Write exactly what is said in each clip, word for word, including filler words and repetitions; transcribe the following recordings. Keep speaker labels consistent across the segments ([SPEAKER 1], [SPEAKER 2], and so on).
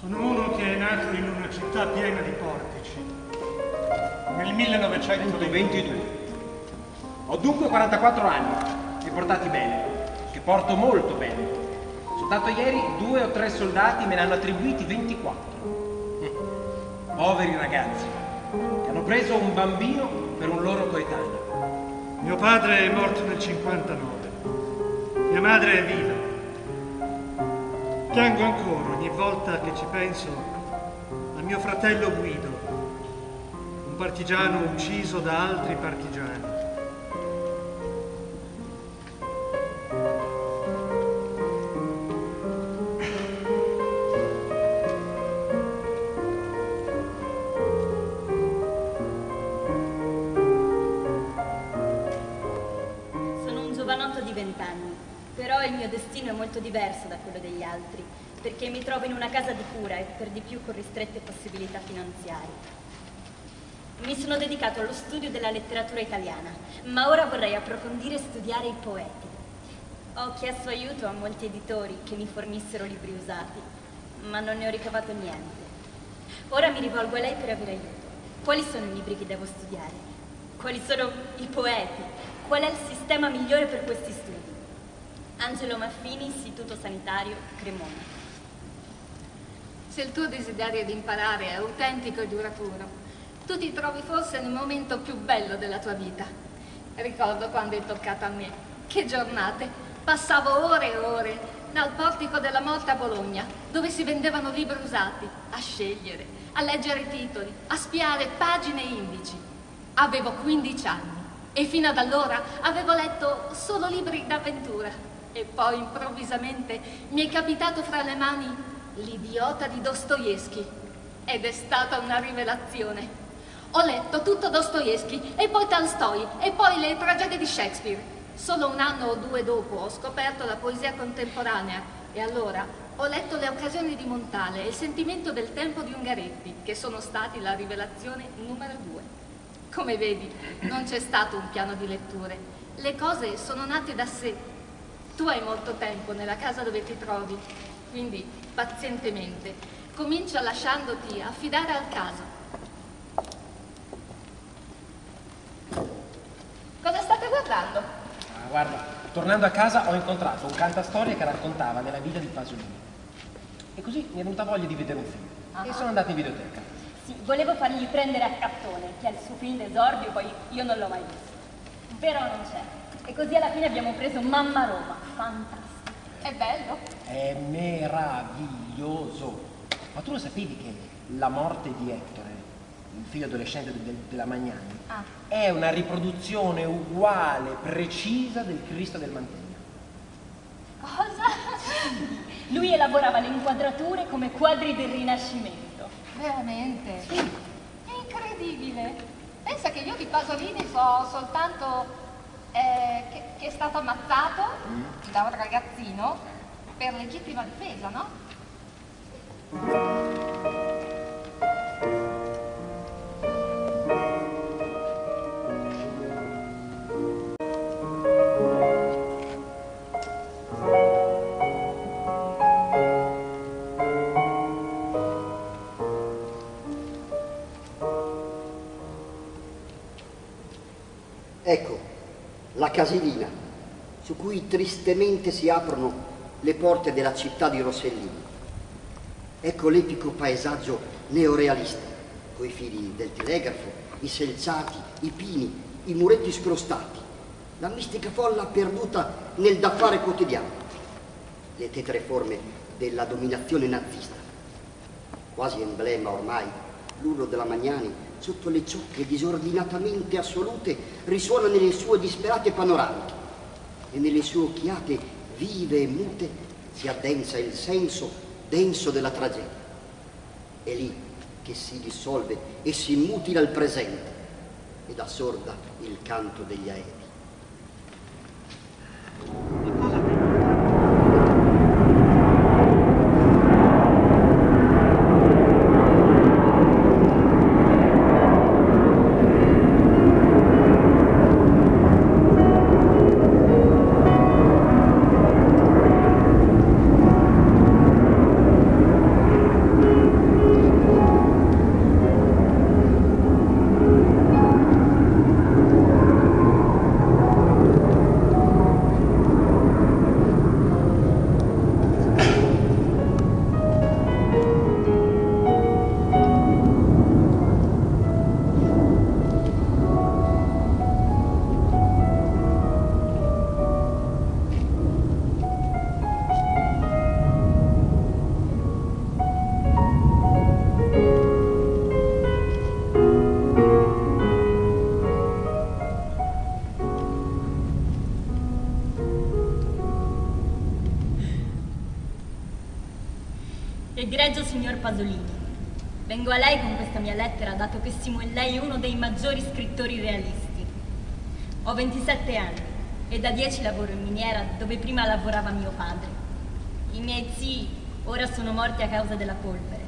[SPEAKER 1] Sono uno che è nato in una città piena di portici. Nel millenovecentoventidue.
[SPEAKER 2] Ho dunque quarantaquattro anni, e portati bene, che porto molto bene. Soltanto ieri due o tre soldati me ne hanno attribuiti ventiquattro. Hm. Poveri ragazzi, che hanno preso un bambino per un loro coetaneo.
[SPEAKER 1] Mio padre è morto nel cinquantanove. Mia madre è viva. Piango ancora ogni volta che ci penso a mio fratello Guido, un partigiano ucciso da altri partigiani.
[SPEAKER 3] Sono un giovanotto di vent'anni. Però il mio destino è molto diverso da quello degli altri, perché mi trovo in una casa di cura e per di più con ristrette possibilità finanziarie. Mi sono dedicato allo studio della letteratura italiana, ma ora vorrei approfondire e studiare i poeti. Ho chiesto aiuto a molti editori che mi fornissero libri usati, ma non ne ho ricavato niente. Ora mi rivolgo a lei per avere aiuto. Quali sono i libri che devo studiare? Quali sono i poeti? Qual è il sistema migliore per questi studi? Angelo Maffini, Istituto Sanitario, Cremona.
[SPEAKER 4] Se il tuo desiderio di imparare è autentico e duraturo, tu ti trovi forse nel momento più bello della tua vita. Ricordo quando è toccata a me. Che giornate! Passavo ore e ore dal portico della morte a Bologna, dove si vendevano libri usati, a scegliere, a leggere titoli, a spiare pagine e indici. Avevo quindici anni e fino ad allora avevo letto solo libri d'avventura. E poi improvvisamente mi è capitato fra le mani L'idiota di Dostoevskij ed è stata una rivelazione. Ho letto tutto Dostoevskij e poi Tolstoi e poi le tragedie di Shakespeare. Solo un anno o due dopo ho scoperto la poesia contemporanea e allora ho letto Le occasioni di Montale e Il sentimento del tempo di Ungaretti, che sono stati la rivelazione numero due. Come vedi, non c'è stato un piano di letture. Le cose sono nate da sé. Tu hai molto tempo nella casa dove ti trovi, quindi pazientemente comincia lasciandoti affidare al caso. Cosa state guardando?
[SPEAKER 2] Ah, guarda, tornando a casa ho incontrato un cantastorie che raccontava della vita di Pasolini. E così mi è venuta voglia di vedere un film. Uh-huh. E sono andato in videoteca.
[SPEAKER 3] Sì, volevo fargli prendere a Cattone, che è il suo film d'esordio, poi io non l'ho mai visto. Però non c'è. E così alla fine abbiamo preso Mamma Roma. Fantastico.
[SPEAKER 4] È bello?
[SPEAKER 2] È meraviglioso. Ma tu lo sapevi che la morte di Ettore, il figlio adolescente de- de- della Magnani, ah. è una riproduzione uguale, precisa del Cristo del Mantegna?
[SPEAKER 3] Cosa? Lui elaborava le inquadrature come quadri del Rinascimento.
[SPEAKER 4] Veramente? Sì. Incredibile. Pensa che io di Pasolini so soltanto... Eh, che, che è stato ammazzato mm. da un ragazzino per legittima difesa, no?
[SPEAKER 5] Ecco la casilina su cui tristemente si aprono le porte della città di Rossellino. Ecco l'epico paesaggio neorealista, coi fili del telegrafo, i selciati, i pini, i muretti scrostati, la mistica folla perduta nel da fare quotidiano, le tetre forme della dominazione nazista. Quasi emblema ormai, l'urlo della Magnani sotto le ciocche disordinatamente assolute risuona nelle sue disperate panoramiche e nelle sue occhiate vive e mute si addensa il senso denso della tragedia. È lì che si dissolve e si mutila il presente ed assorda il canto degli aerei.
[SPEAKER 3] Egregio signor Pasolini, vengo a lei con questa mia lettera dato che stimo in lei uno dei maggiori scrittori realisti. Ho ventisette anni e da dieci lavoro in miniera dove prima lavorava mio padre. I miei zii ora sono morti a causa della polvere.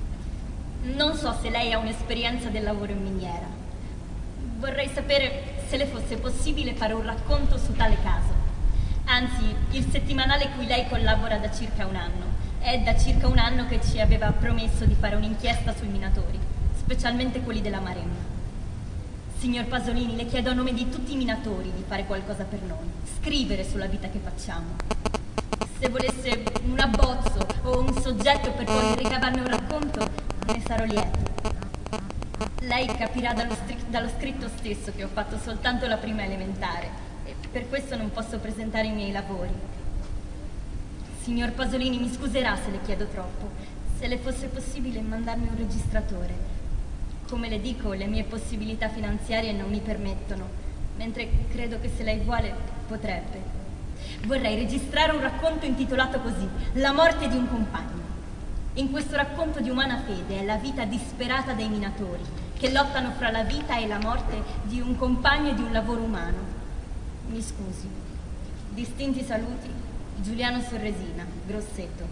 [SPEAKER 3] Non so se lei ha un'esperienza del lavoro in miniera. Vorrei sapere se le fosse possibile fare un racconto su tale caso. Anzi, il settimanale cui lei collabora da circa un anno è da circa un anno che ci aveva promesso di fare un'inchiesta sui minatori, specialmente quelli della Maremma. Signor Pasolini, le chiedo a nome di tutti i minatori di fare qualcosa per noi, scrivere sulla vita che facciamo. Se volesse un abbozzo o un soggetto per poi ricavarne un racconto, ne sarò lieto. Lei capirà dallo, dallo scritto stesso che ho fatto soltanto la prima elementare e per questo non posso presentare i miei lavori. Signor Pasolini, mi scuserà se le chiedo troppo. Se le fosse possibile mandarmi un registratore. Come le dico, le mie possibilità finanziarie non mi permettono, mentre credo che se lei vuole potrebbe. Vorrei registrare un racconto intitolato così, La morte di un compagno. In questo racconto di umana fede è la vita disperata dei minatori, che lottano fra la vita e la morte di un compagno e di un lavoro umano. Mi scusi. Distinti saluti, Giuliano Sorresina, Grosseto.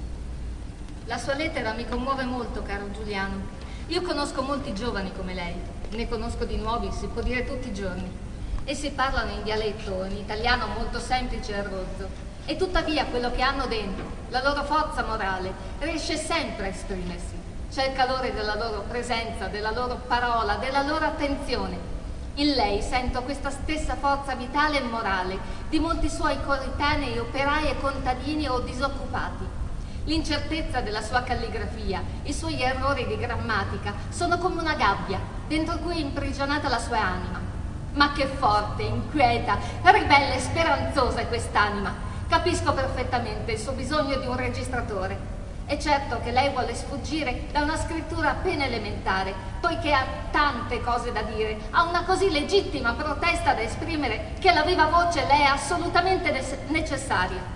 [SPEAKER 4] La sua lettera mi commuove molto, caro Giuliano. Io conosco molti giovani come lei, ne conosco di nuovi, si può dire tutti i giorni. Essi parlano in dialetto, in italiano molto semplice e rozzo, e tuttavia quello che hanno dentro, la loro forza morale, riesce sempre a esprimersi. C'è il calore della loro presenza, della loro parola, della loro attenzione. In lei sento questa stessa forza vitale e morale di molti suoi coetanei, operai e contadini o disoccupati. L'incertezza della sua calligrafia, i suoi errori di grammatica sono come una gabbia dentro cui è imprigionata la sua anima. Ma che forte, inquieta, ribelle e speranzosa è quest'anima. Capisco perfettamente il suo bisogno di un registratore. È certo che lei vuole sfuggire da una scrittura appena elementare, poiché ha tante cose da dire, ha una così legittima protesta da esprimere che la viva voce le è assolutamente necessaria.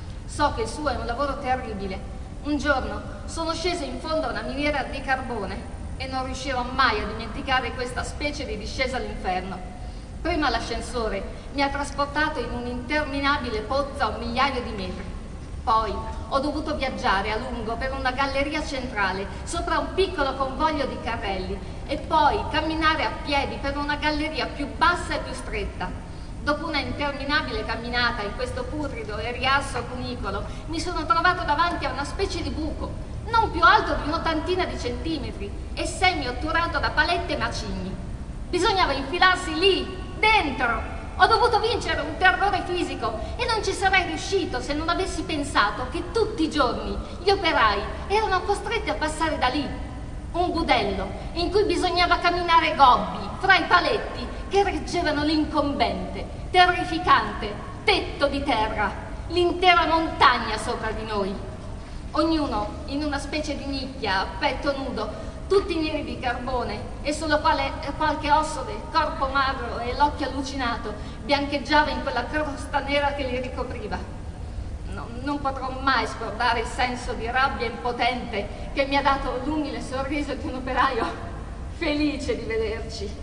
[SPEAKER 4] So che il suo è un lavoro terribile. Un giorno sono scesa in fondo a una miniera di carbone e non riuscirò mai a dimenticare questa specie di discesa all'inferno. Prima l'ascensore mi ha trasportato in un'interminabile pozza a un migliaio di metri. Poi ho dovuto viaggiare a lungo per una galleria centrale sopra un piccolo convoglio di carrelli e poi camminare a piedi per una galleria più bassa e più stretta. Dopo una interminabile camminata in questo putrido e riarso cunicolo, mi sono trovato davanti a una specie di buco, non più alto di un'ottantina di centimetri e semi-otturato da palette e macigni. Bisognava infilarsi lì, dentro. Ho dovuto vincere un terrore fisico e non ci sarei riuscito se non avessi pensato che tutti i giorni gli operai erano costretti a passare da lì. Un budello in cui bisognava camminare gobbi fra i paletti che reggevano l'incombente, terrificante tetto di terra, l'intera montagna sopra di noi. Ognuno in una specie di nicchia, a petto nudo, tutti neri di carbone e solo quale, qualche osso del corpo magro e l'occhio allucinato biancheggiava in quella crosta nera che li ricopriva. No, non potrò mai scordare il senso di rabbia impotente che mi ha dato l'umile sorriso di un operaio felice di vederci.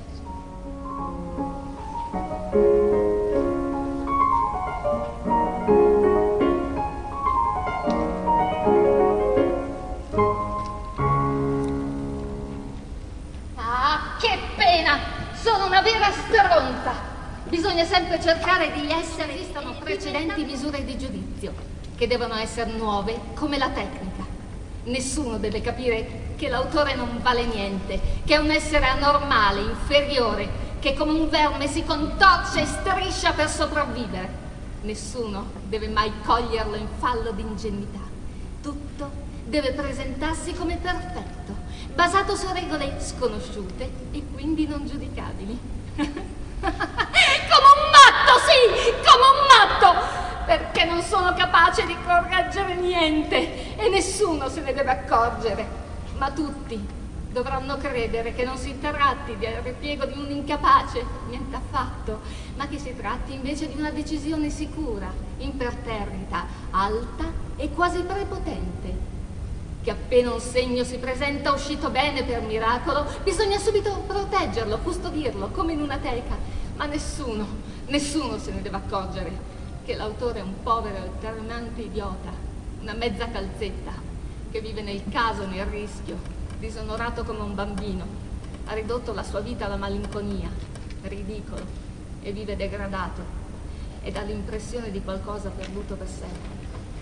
[SPEAKER 4] Ah, che pena! Sono una vera stronza! Bisogna sempre cercare di essere, esistono precedenti misure di giudizio, che devono essere nuove come la tecnica. Nessuno deve capire che l'autore non vale niente, che è un essere anormale, inferiore, che come un verme si contorce e striscia per sopravvivere. Nessuno deve mai coglierlo in fallo di ingenuità. Tutto deve presentarsi come perfetto, basato su regole sconosciute e quindi non giudicabili. Come un matto, sì, come un matto, perché non sono capace di correggere niente e nessuno se ne deve accorgere, ma tutti dovranno credere che non si tratti del ripiego di un incapace, niente affatto, ma che si tratti invece di una decisione sicura, imperterrita, alta e quasi prepotente, che Appena un segno si presenta uscito bene per miracolo, bisogna subito proteggerlo, custodirlo, come in una teca. Ma nessuno, nessuno se ne deve accorgere che l'autore è un povero e alternante idiota, una mezza calzetta, che vive nel caso, nel rischio, disonorato come un bambino, ha ridotto la sua vita alla malinconia, ridicolo, e vive degradato, ed ha l'impressione di qualcosa perduto per sempre.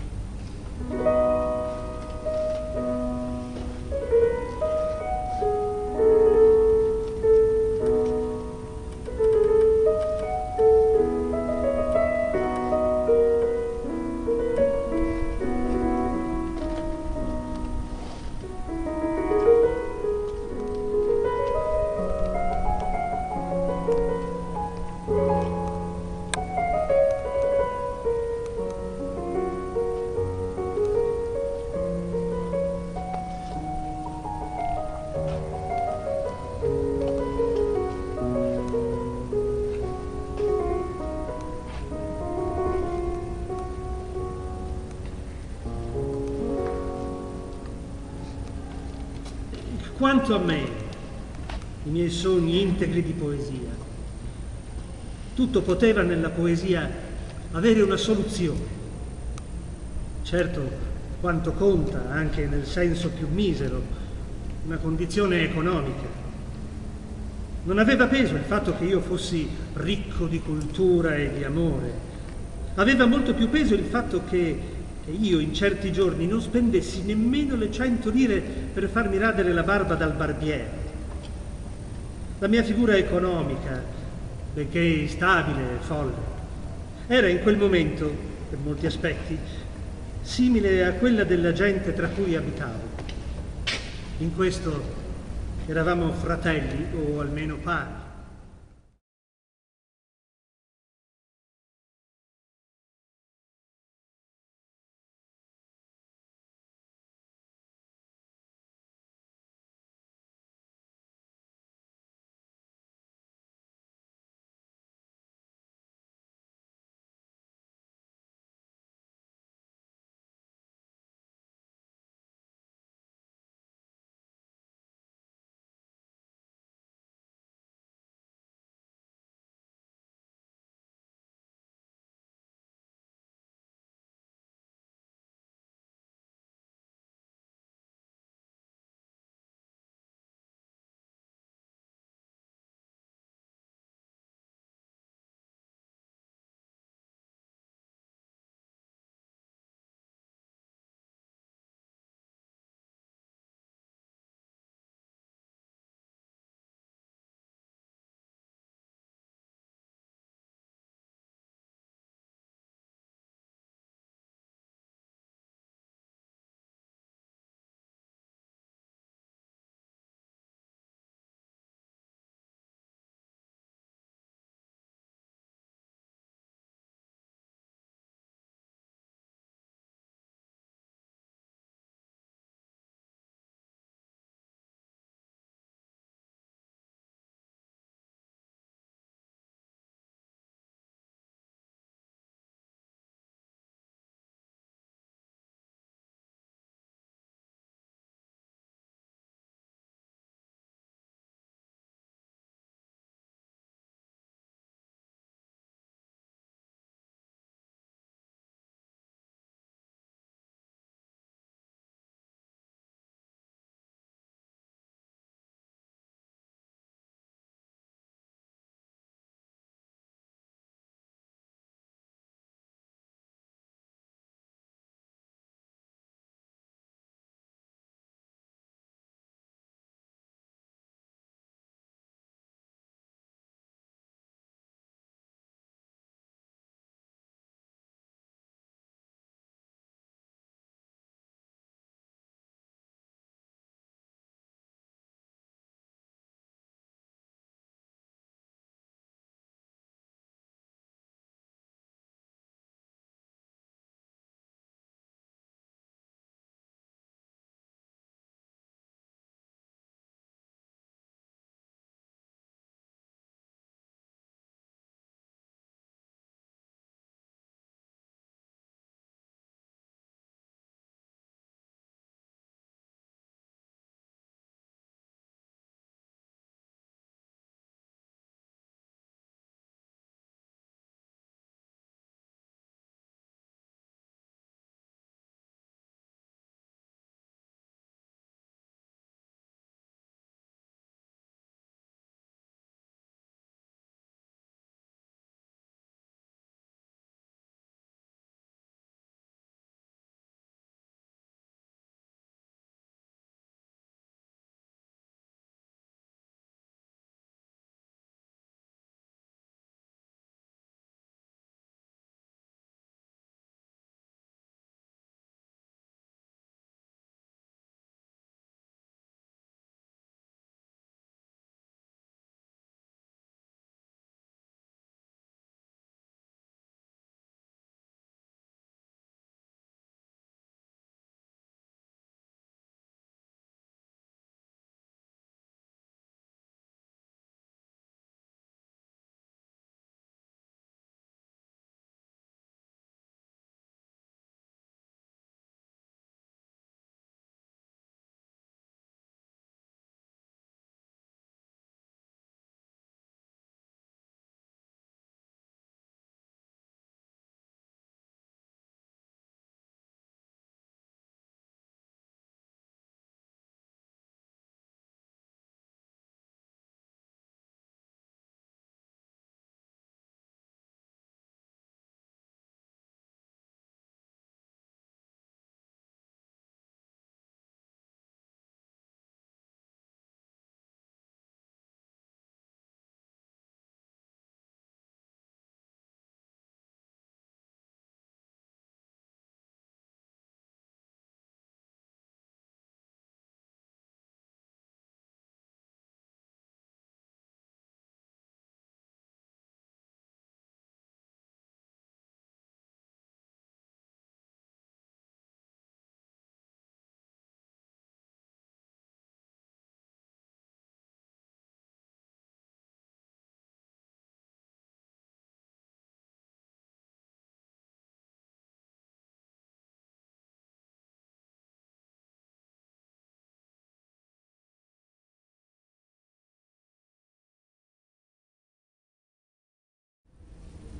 [SPEAKER 1] Quanto a me, i miei sogni integri di poesia, tutto poteva nella poesia avere una soluzione. Certo, quanto conta, anche nel senso più misero, una condizione economica. Non aveva peso il fatto che io fossi ricco di cultura e di amore. Aveva molto più peso il fatto che che io in certi giorni non spendessi nemmeno le cento lire per farmi radere la barba dal barbiere. La mia figura economica, benché instabile e folle, era in quel momento, per molti aspetti, simile a quella della gente tra cui abitavo. In questo eravamo fratelli, o almeno pari.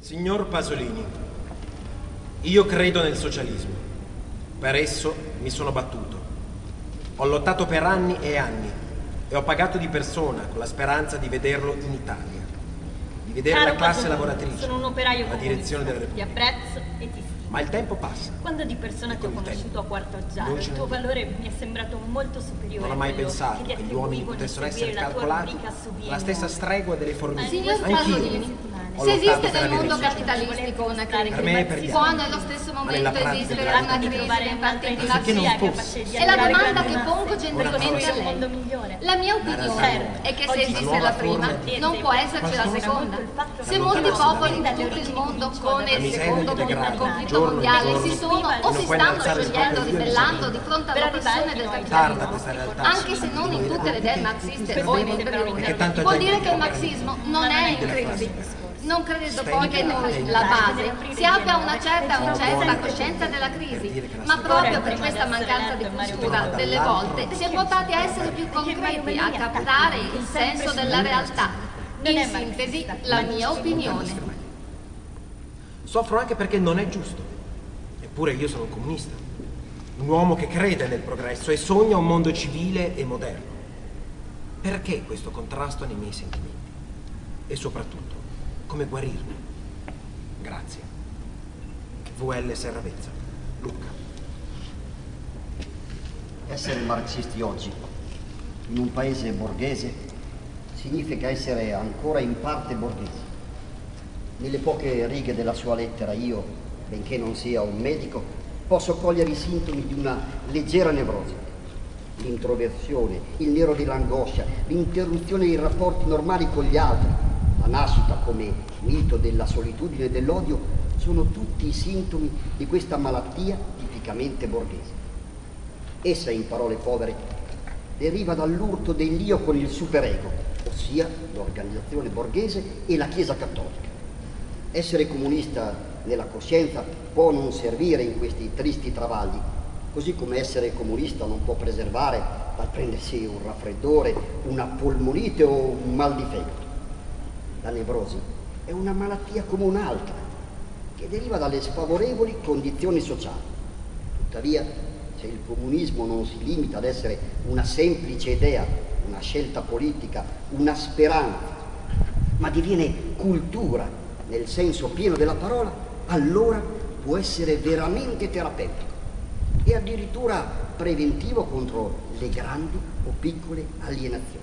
[SPEAKER 2] Signor Pasolini, io credo nel socialismo. Per esso mi sono battuto. Ho lottato per anni e anni e ho pagato di persona con la speranza di vederlo in Italia, di vedere
[SPEAKER 3] Caro
[SPEAKER 2] la classe
[SPEAKER 3] Pasolini,
[SPEAKER 2] lavoratrice,
[SPEAKER 3] sono un operaio
[SPEAKER 2] la
[SPEAKER 3] comunista.
[SPEAKER 2] direzione della
[SPEAKER 3] Ti
[SPEAKER 2] Repubblica.
[SPEAKER 3] apprezzo e ti stimo.
[SPEAKER 2] Ma il tempo passa.
[SPEAKER 3] Quando di persona ti ho
[SPEAKER 2] Con il
[SPEAKER 3] conosciuto
[SPEAKER 2] tempo.
[SPEAKER 3] a Quarto Aggiaro,
[SPEAKER 2] Noi
[SPEAKER 3] il
[SPEAKER 2] ce
[SPEAKER 3] tuo
[SPEAKER 2] ne-
[SPEAKER 3] valore mi è sembrato molto superiore
[SPEAKER 2] Non ho mai
[SPEAKER 3] a quello
[SPEAKER 2] pensato
[SPEAKER 3] che
[SPEAKER 2] che
[SPEAKER 3] ti
[SPEAKER 2] gli uomini
[SPEAKER 3] attribuivo di
[SPEAKER 2] potessero essere
[SPEAKER 3] seguire la tua
[SPEAKER 2] calcolati
[SPEAKER 3] rubrica su B
[SPEAKER 2] alla
[SPEAKER 3] M
[SPEAKER 2] stessa
[SPEAKER 3] O.
[SPEAKER 2] stregua delle formiche.
[SPEAKER 4] Signor
[SPEAKER 2] Anch'io
[SPEAKER 4] Pasolini,
[SPEAKER 2] ho
[SPEAKER 4] se
[SPEAKER 2] lottato
[SPEAKER 4] esiste
[SPEAKER 2] per
[SPEAKER 4] nel
[SPEAKER 2] avere
[SPEAKER 4] mondo
[SPEAKER 2] il socialismo.
[SPEAKER 4] capitalistico una
[SPEAKER 2] Per me e per
[SPEAKER 4] crisi,
[SPEAKER 2] gli
[SPEAKER 4] può
[SPEAKER 2] altri.
[SPEAKER 4] nello stesso
[SPEAKER 2] Ma nella
[SPEAKER 4] momento
[SPEAKER 2] pratica
[SPEAKER 4] esistere
[SPEAKER 2] della
[SPEAKER 4] una
[SPEAKER 2] vita
[SPEAKER 4] crisi
[SPEAKER 3] trovare
[SPEAKER 4] dei partiti
[SPEAKER 3] un'altra
[SPEAKER 2] Finché non
[SPEAKER 4] marxisti?
[SPEAKER 2] fosse.
[SPEAKER 4] È la domanda che pongo gentilmente a
[SPEAKER 3] un mondo
[SPEAKER 4] lei.
[SPEAKER 3] migliore.
[SPEAKER 4] La mia opinione è che se esiste la prima, non può esserci la seconda. Se molti popoli di tutto il mondo, come il secondo conflitto mondiale, si sono o si stanno sciogliendo, ribellando di fronte all'oppressione del capitalismo, anche se non in tutte le idee marxiste o in inferiore, vuol dire che il marxismo non è in crisi. Non credo poi che noi, la base, si abbia una certa o certa coscienza della crisi, ma proprio per questa mancanza di cultura delle volte si è portati a essere più concreti, a captare il senso della realtà. In sintesi, la mia opinione.
[SPEAKER 2] Soffro anche perché non è giusto. Eppure io sono un comunista, un uomo che crede nel progresso e sogna un mondo civile e moderno. Perché questo contrasto nei miei sentimenti? E soprattutto, come guarirne? Grazie. V L Serravezza, Lucca.
[SPEAKER 5] Essere marxisti oggi, in un paese borghese, significa essere ancora in parte borghesi. Nelle poche righe della sua lettera io, benché non sia un medico, posso cogliere i sintomi di una leggera nevrosi. L'introversione, il nero dell'angoscia, l'interruzione dei rapporti normali con gli altri, la nascita come mito della solitudine e dell'odio, sono tutti i sintomi di questa malattia tipicamente borghese. Essa, in parole povere, deriva dall'urto dell'io con il superego, ossia l'organizzazione borghese e la Chiesa cattolica. Essere comunista nella coscienza può non servire in questi tristi travagli, così come essere comunista non può preservare dal prendersi un raffreddore, una polmonite o un mal di fegato. La nevrosi è una malattia come un'altra, che deriva dalle sfavorevoli condizioni sociali. Tuttavia, se il comunismo non si limita ad essere una semplice idea, una scelta politica, una speranza, ma diviene cultura nel senso pieno della parola, allora può essere veramente terapeutico e addirittura preventivo contro le grandi o piccole alienazioni.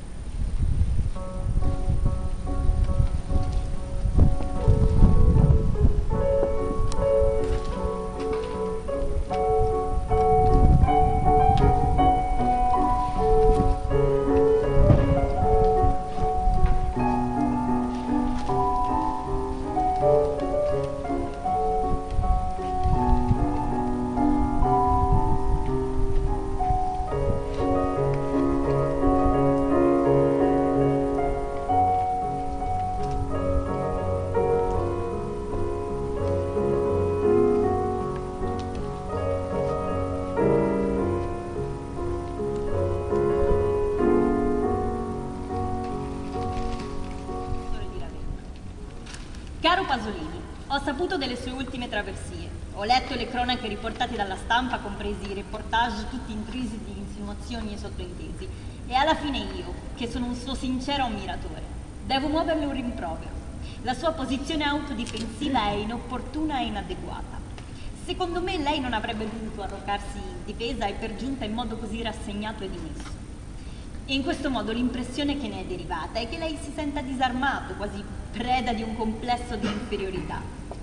[SPEAKER 3] Caro Pasolini, ho saputo delle sue ultime traversie. Ho letto le cronache riportate dalla stampa, compresi i reportage tutti intrisi di insinuazioni e sottointesi. E alla fine io, che sono un suo sincero ammiratore, devo muoverle un rimprovero. La sua posizione autodifensiva è inopportuna e inadeguata. Secondo me lei non avrebbe dovuto arrogarsi in difesa e per giunta in modo così rassegnato e dimesso. E in questo modo l'impressione che ne è derivata è che lei si senta disarmato, quasi preda di un complesso di inferiorità.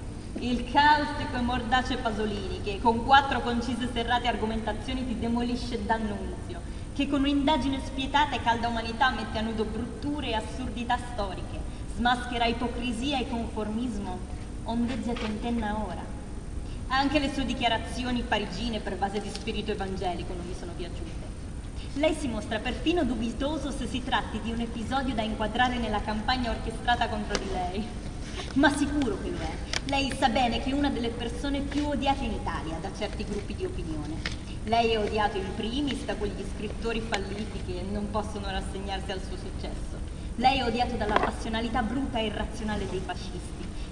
[SPEAKER 3] Il caustico e mordace Pasolini, che con quattro concise e serrate argomentazioni ti demolisce d'annunzio, che con un'indagine spietata e calda umanità mette a nudo brutture e assurdità storiche, smaschera ipocrisia e conformismo, ondeggia e tentenna ora. Anche le sue dichiarazioni parigine pervase di spirito evangelico non mi sono piaciute. Lei si mostra perfino dubitoso se si tratti di un episodio da inquadrare nella campagna orchestrata contro di lei. Ma sicuro che lo è. Lei sa bene che è una delle persone più odiate in Italia da certi gruppi di opinione. Lei è odiato in primis da quegli scrittori falliti che non possono rassegnarsi al suo successo. Lei è odiato dalla passionalità bruta e irrazionale dei fascisti.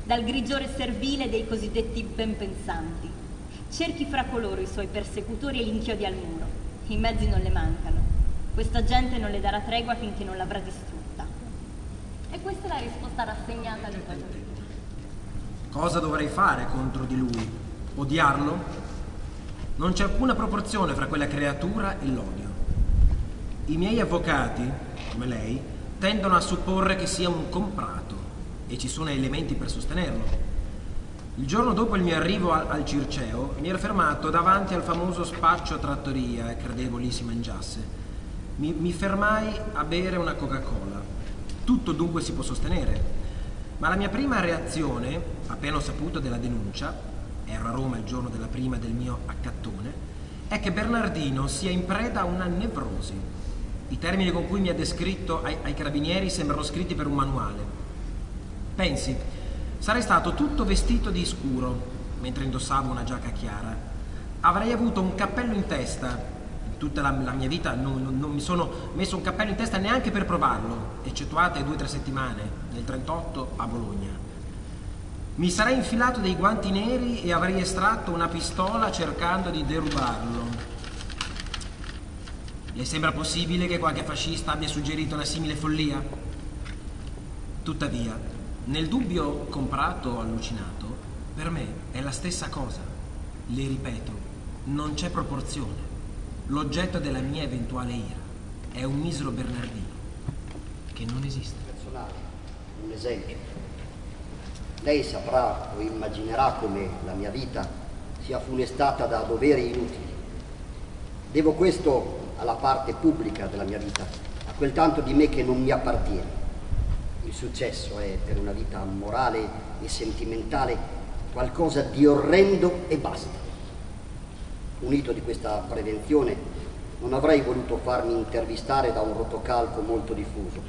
[SPEAKER 3] dal grigiore servile dei cosiddetti benpensanti. Cerchi fra coloro i suoi persecutori e li inchiodi al muro. I mezzi non le mancano. Questa gente non le darà tregua finché non l'avrà distrutta. E questa è la risposta rassegnata di Giorgio.
[SPEAKER 2] Cosa dovrei fare contro di lui? Odiarlo? Non c'è alcuna proporzione fra quella creatura e l'odio. I miei avvocati, come lei, tendono a supporre che sia un comprato e ci sono elementi per sostenerlo. Il giorno dopo il mio arrivo al, al Circeo mi ero fermato davanti al famoso spaccio trattoria e credevo lì si mangiasse. Mi, mi fermai a bere una Coca-Cola. Tutto dunque si può sostenere. Ma la mia prima reazione, appena ho saputo della denuncia, ero a Roma il giorno della prima del mio accattone, è che Bernardino sia in preda a una nevrosi. I termini con cui mi ha descritto ai, ai carabinieri sembrano scritti per un manuale. Pensi, sarei stato tutto vestito di scuro, mentre indossavo una giacca chiara. Avrei avuto un cappello in testa. In tutta la, la mia vita non, non, non mi sono messo un cappello in testa neanche per provarlo, eccettuate due o tre settimane, nel trentotto a Bologna. Mi sarei infilato dei guanti neri e avrei estratto una pistola cercando di derubarlo. Le sembra possibile che qualche fascista abbia suggerito una simile follia? Tuttavia, nel dubbio comprato o allucinato, per me è la stessa cosa. Le ripeto, non c'è proporzione. L'oggetto della mia eventuale ira è un misero Bernardino che non esiste.
[SPEAKER 5] Personale, un esempio. Lei saprà o immaginerà come la mia vita sia funestata da doveri inutili. Devo questo alla parte pubblica della mia vita, a quel tanto di me che non mi appartiene. Il successo è per una vita morale e sentimentale qualcosa di orrendo e basta. Unito di questa prevenzione, non avrei voluto farmi intervistare da un rotocalco molto diffuso.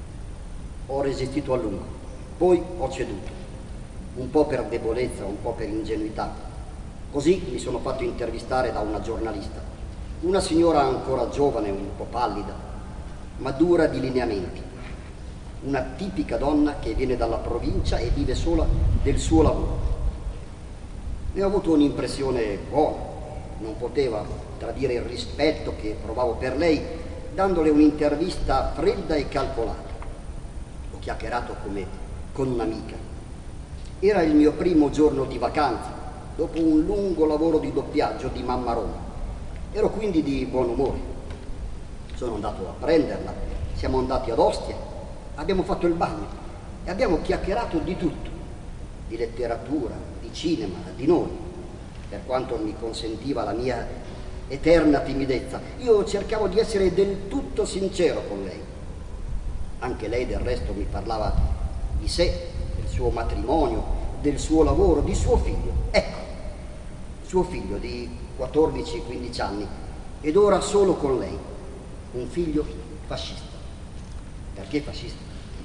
[SPEAKER 5] Ho resistito a lungo, poi ho ceduto, un po' per debolezza, un po' per ingenuità. Così mi sono fatto intervistare da una giornalista, una signora ancora giovane, un po' pallida, ma dura di lineamenti. Una tipica donna che viene dalla provincia e vive sola del suo lavoro. Ne ho avuto un'impressione buona. Non poteva tradire il rispetto che provavo per lei, dandole un'intervista fredda e calcolata. Ho chiacchierato come con un'amica. Era il mio primo giorno di vacanza, dopo un lungo lavoro di doppiaggio di Mamma Roma. Ero quindi di buon umore. Sono andato a prenderla, siamo andati ad Ostia, abbiamo fatto il bagno e abbiamo chiacchierato di tutto, di letteratura, di cinema, di noi. Per quanto mi consentiva la mia eterna timidezza, io cercavo di essere del tutto sincero con lei. Anche lei del resto mi parlava di sé, del suo matrimonio, del suo lavoro, di suo figlio. Ecco, suo figlio di quattordici quindici anni, ed ora solo con lei, un figlio fascista. Perché fascista?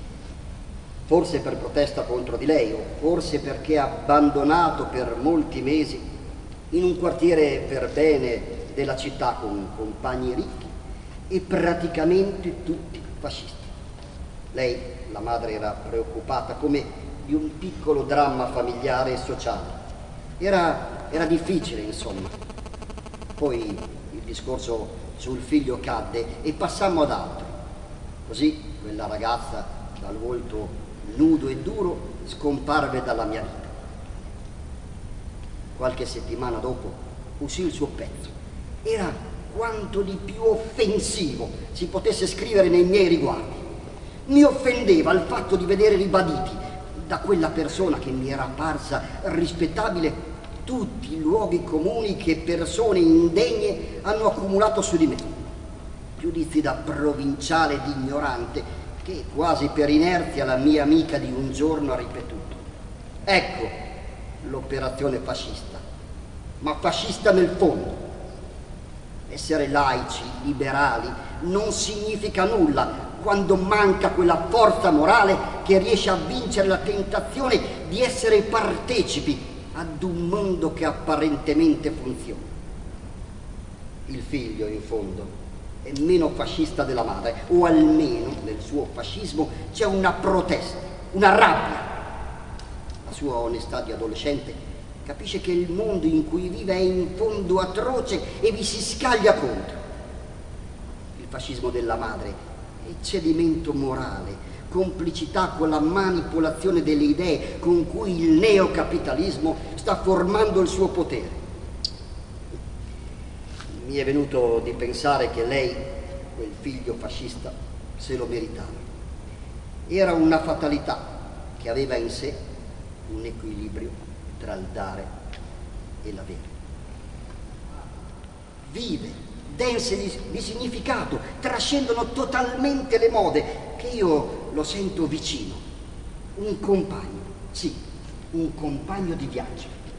[SPEAKER 5] Forse per protesta contro di lei, o forse perché abbandonato per molti mesi in un quartiere per bene della città con compagni ricchi e praticamente tutti fascisti. Lei, la madre, era preoccupata come di un piccolo dramma familiare e sociale. Era, era difficile, insomma. Poi il discorso sul figlio cadde e passammo ad altro. Così quella ragazza dal volto nudo e duro scomparve dalla mia vita. Qualche settimana dopo uscì il suo pezzo. Era quanto di più offensivo si potesse scrivere nei miei riguardi. Mi offendeva il fatto di vedere ribaditi da quella persona che mi era apparsa rispettabile tutti i luoghi comuni che persone indegne hanno accumulato su di me. Giudizi da provinciale ed ignorante che quasi per inerzia la mia amica di un giorno ha ripetuto. Ecco l'operazione fascista, ma fascista nel fondo. Essere laici, liberali, non significa nulla quando manca quella forza morale che riesce a vincere la tentazione di essere partecipi ad un mondo che apparentemente funziona. Il figlio, in fondo, è meno fascista della madre, o almeno nel suo fascismo c'è una protesta, una rabbia. sua onestà di adolescente, capisce che il mondo in cui vive è in fondo atroce e vi si scaglia contro. Il fascismo della madre è cedimento morale, complicità con la manipolazione delle idee con cui il neocapitalismo sta formando il suo potere. Mi è venuto di pensare che lei, quel figlio fascista, se lo meritava. Era una fatalità che aveva in sé un equilibrio tra il dare e l'avere. Vive, dense di, di significato, trascendono totalmente le mode, che io lo sento vicino. Un compagno, sì, un compagno di viaggio.